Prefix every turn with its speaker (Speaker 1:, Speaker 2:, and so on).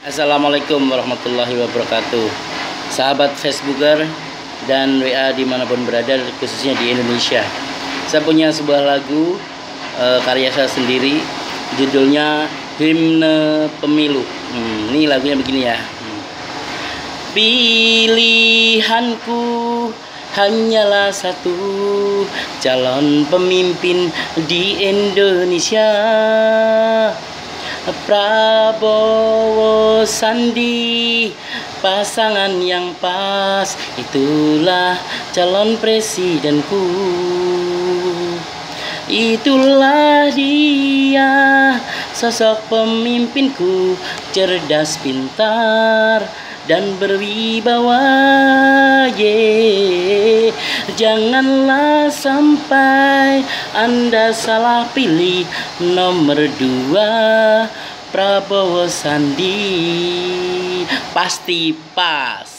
Speaker 1: Assalamualaikum warahmatullahi wabarakatuh. Sahabat Facebooker dan WA dimanapun berada, khususnya di Indonesia. Saya punya sebuah lagu karya saya sendiri, judulnya Himne Pemilu. Ini lagunya begini ya. Pilihanku hanyalah satu, calon pemimpin di Indonesia. Prabowo Sandi, pasangan yang pas, itulah calon presidenku. Itulah dia, sosok pemimpinku, cerdas, pintar, dan berwibawa. Janganlah sampai Anda salah pilih nomor 2, Prabowo Sandi, pasti pas.